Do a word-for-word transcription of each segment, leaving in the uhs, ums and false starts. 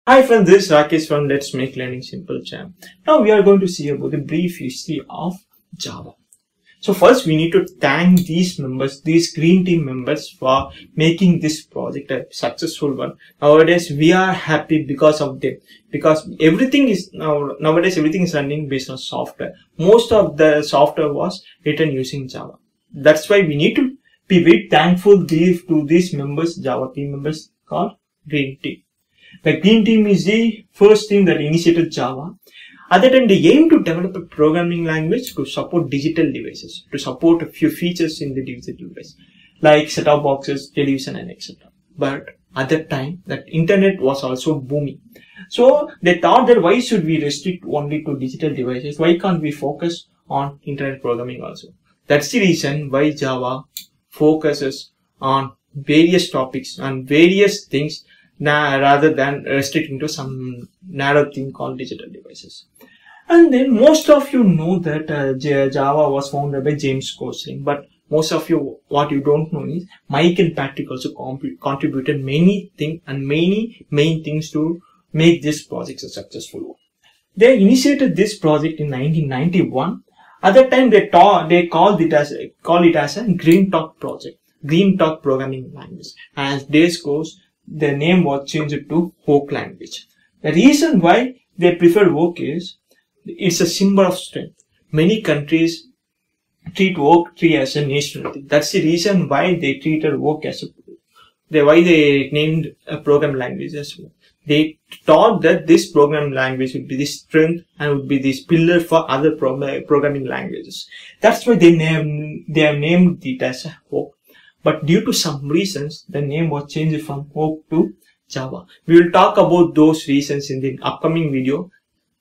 Hi friends, this is Rakesh from Let's Make Learning Simple channel. Now we are going to see about the brief history of Java. So first we need to thank these members, these green team members for making this project a successful one. Nowadays we are happy because of them, because everything is now nowadays everything is running based on software. Most of the software was written using Java. That's why we need to be very thankful to these members, Java team members called green team. The green team is the first team that initiated Java. At that time, they aimed to develop a programming language to support digital devices, to support a few features in the digital device, like set-top boxes, television, and et cetera. But at that time, that internet was also booming. So they thought that why should we restrict only to digital devices? Why can't we focus on internet programming also? That's the reason why Java focuses on various topics and various things, Nah, rather than restricting to some narrow thing called digital devices. And then most of you know that uh, Java was founded by James Gosling, but most of you, what you don't know is Mike and Patrik also contributed many things and many main things to make this project a successful one. They initiated this project in nineteen ninety-one. At that time, they taught, they called it as call it as a Green Talk project, Green Talk programming language. As days goes, the name was changed to Oak language. The reason why they preferred Oak is it's a symbol of strength. Many countries treat oak tree as a national thing. That's the reason why they treated Oak as a they why they named a program language as well. They thought that this program language would be the strength and would be this pillar for other pro programming languages. That's why they named they have named it as Oak. But due to some reasons, the name was changed from Oak to Java. We will talk about those reasons in the upcoming video.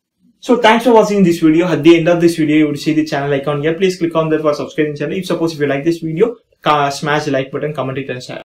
So thanks for watching this video. At the end of this video, you will see the channel icon here. Please click on that for subscribing channel. If suppose if you like this video, smash the like button, comment it and share.